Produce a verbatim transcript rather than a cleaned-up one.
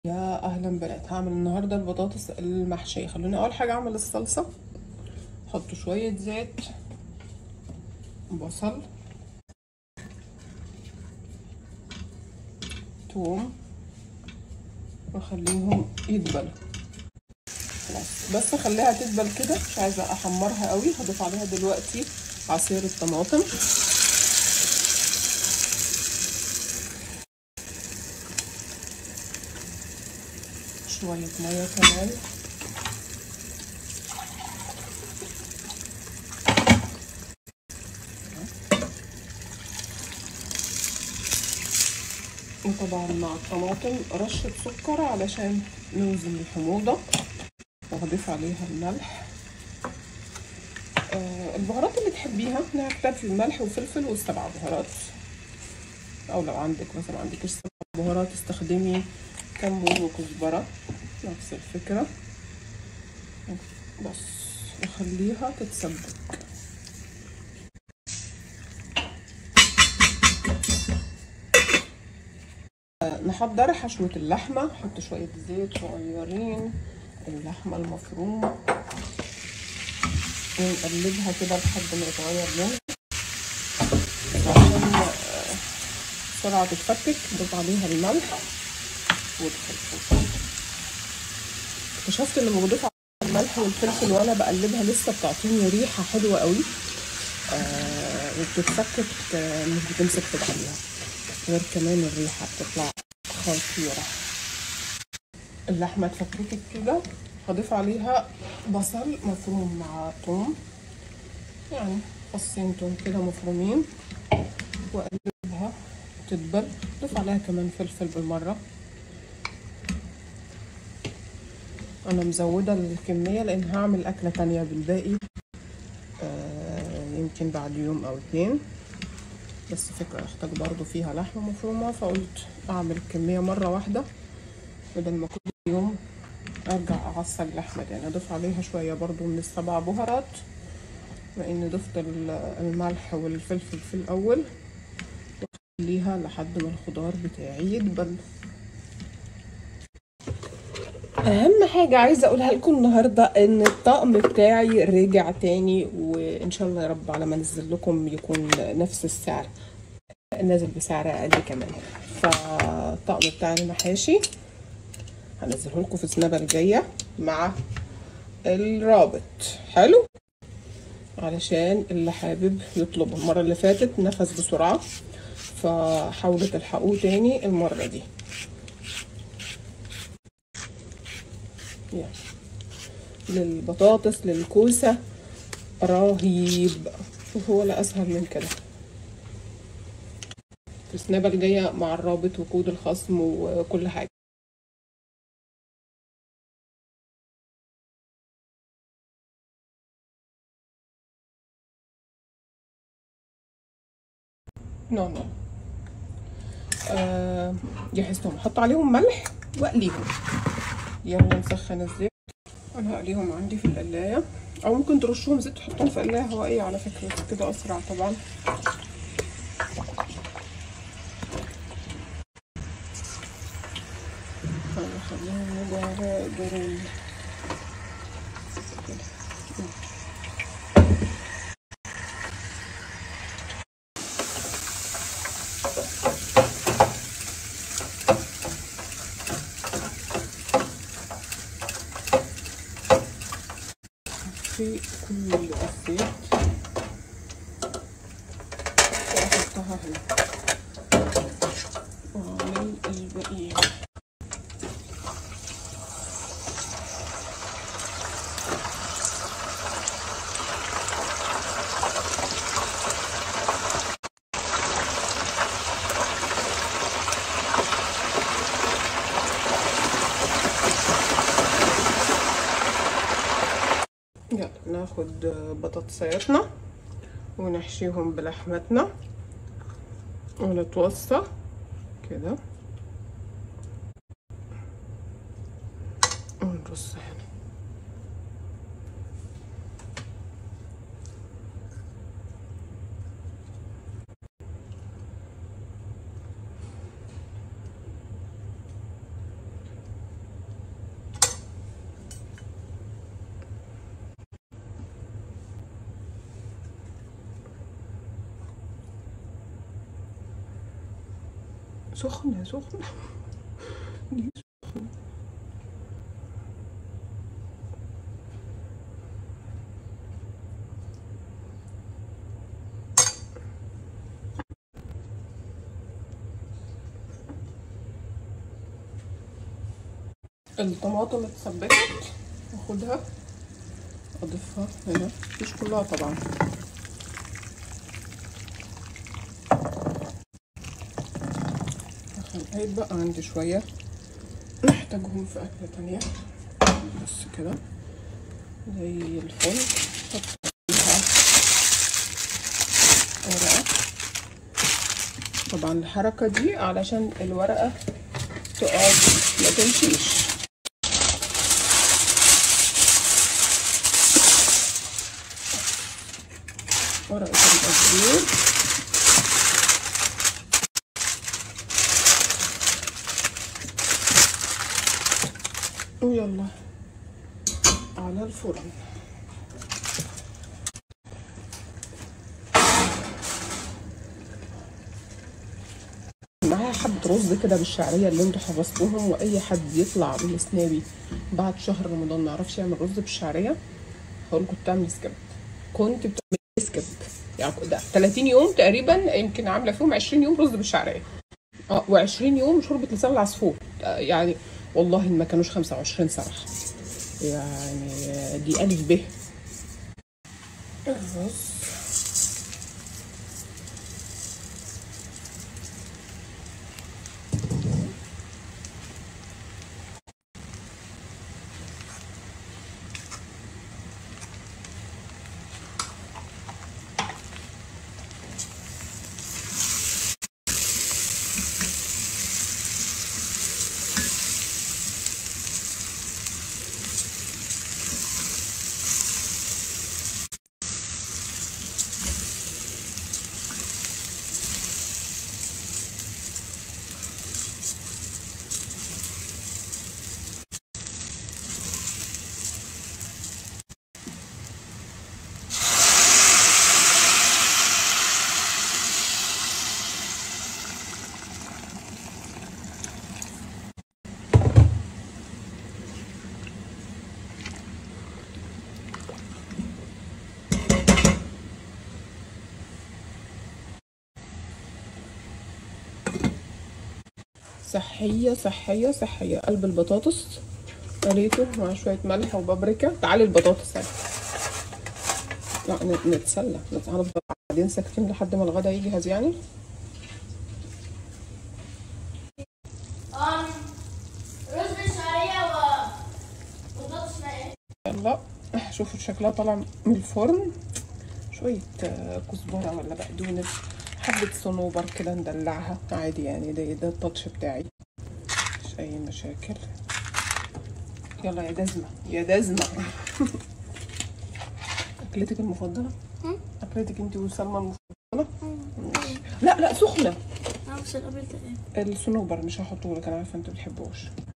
يا اهلا بنات، هعمل النهارده البطاطس المحشيه. خلوني اول حاجه اعمل الصلصه. احط شويه زيت، بصل، توم، واخليهم يدبلوا. خلاص، بس اخليها تدبل كده، مش عايزه احمرها قوي. هضيف عليها دلوقتي عصير الطماطم، شويه ميه كمان، وطبعا مع الطماطم رشه سكر علشان نوزن الحموضه، وهضيف عليها الملح. آه البهارات اللي تحبيها، انا هكتفي الملح والفلفل والسبع بهارات، او لو عندك مثلا عندك سبع بهارات استخدمي كمون وكزبره، نفس الفكره. بس نخليها تتسبك. نحضر حشوة اللحمة. نحط شوية زيت صغيرين، اللحمة المفرومة، ونقلبها كده لحد ما يتغير لونها عشان بسرعة تتفكك. نضيف عليها الملح والفلفل. اكتشفت ان لما بضيف عليها الملح والفلفل وانا بقلبها لسه بتعطيني ريحة حلوة قوي، آه وبتتفكك، آه مش بتمسك في بعضيها. غير كمان الريحة بتطلع خطيرة. اللحمة اتفككت كده، هضيف عليها بصل مفروم مع توم، يعني فصين توم كده مفرومين، واقلبها تدبل. ضيف عليها كمان فلفل بالمرة. انا مزودة الكمية لان هعمل اكلة تانية بالباقي، آه يمكن بعد يوم او اتنين. بس فكرة احتاج برضو فيها لحمة مفرومة، فقلت اعمل كمية مرة واحدة بدل ما كل يوم ارجع اعصر اللحمة تاني. اضيف عليها شوية برضو من السبع بهارات، لاني ضفت الملح والفلفل في الاول، واخليها لحد ما الخضار بتاعي يدبل. اهم حاجة عايزة اقولها لكم النهاردة ان الطقم بتاعي رجع تاني، وان شاء الله يا رب على ما انزل لكم يكون نفس السعر، نازل بسعر اقل كمان. فالطقم بتاع المحاشي هنزله لكم في السنابة الجاية مع الرابط. حلو، علشان اللي حابب يطلبه. المرة اللي فاتت نفذ بسرعة، فحاولوا تلحقوه تاني المرة دي. يعني للبطاطس للكوسة رهيب، شوفوا ولا اسهل من كده. في السنابة الجاية مع الرابط وكود الخصم وكل حاجة. نو نو آه جهزتهم، حط عليهم ملح واقليهم. يلا نسخن الزيت. انا هقليهم عندي في القلاية، او ممكن ترشوهم زيت تحطهم في قلاية هوائية على فكرة، كده اسرع طبعا. خليهم يجوا على دورين كده. في كل الزيت واحطها هنا واعمل الباقيين. يلا ناخد بطاطسياتنا ونحشيهم بلحمتنا ونتوصى كده ونرص هنا. سخنة سخنة. دي سخنة. الطماطم اتسبكت، اخدها اضيفها هنا، مش كلها طبعا. هيتبقى عندي شوية محتاجهم في أكلة تانية، بس كده زي الفل. حط فيها ورقة، طبعا الحركة دي علشان الورقة تقعد ما تمشيش. ورقة الأزرير ويلا على الفرن. معايا حبة رز كده بالشعرية اللي انتوا حفظتوهم، واي حد يطلع من سنابي بعد شهر رمضان ما يعرفش يعمل رز بالشعرية هقول كنت بتعمل سكب. كنت بتعمل سكب يعني ده ثلاثين يوم تقريبا، يمكن عاملة فيهم عشرين يوم رز بالشعرية، اه و20 يوم شوربة لسان العصفور. آه يعني والله ما كانوش خمسة وعشرين صراحة، يعني دي ألف ب. الرز صحية صحية صحية. قلب البطاطس قريته مع شوية ملح وبابريكا. تعالي البطاطس يعني. لا نتسلى، هنفضل قاعدين ساكتين لحد ما الغدا يجهز يعني. رز بالشعرية وبطاطس مقلية. يلا شوفوا شكلها طالع من الفرن. شوية كزبرة ولا بقدونس، حبة صنوبر كده ندلعها عادي يعني، ده ده التاتش بتاعي، مش أي مشاكل. يلا يا دزمة يا دزمة. أكلتك المفضلة؟ أكلتك أنت وسلمى المفضلة؟ لا لا سخنة. اه بس القبل ده ايه؟ الصنوبر مش هحطه لك، أنا عارفة أنت بتحبوش.